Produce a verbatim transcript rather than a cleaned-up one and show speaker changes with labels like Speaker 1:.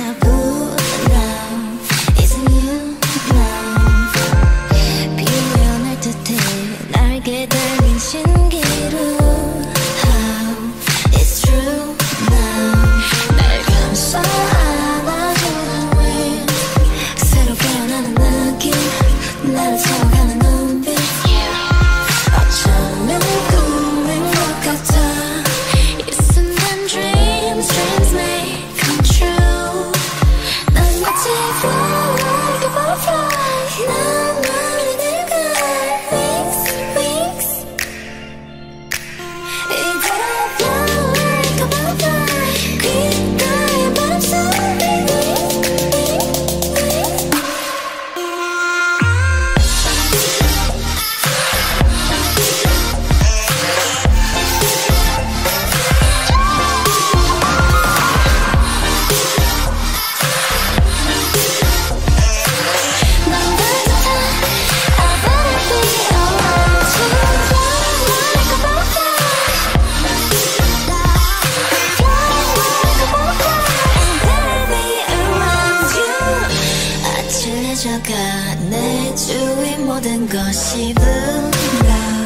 Speaker 1: 차분함 Isn't you now 비워낼 듯해 날개 달린 신기루 How it's true now 날 감싸 안아주는 wind 새로 깨어나는 느낌 나를 채워가는 눈빛 어쩌면 꿈인 것 같아 이 순간 dreams dreams may come true 난 마치 fly like a butterfly 난 너를 내가 wings wings 이대로 fly like a butterfly 귓가에 바람소리 아찔해져가 내 주위 모든 것이 blue now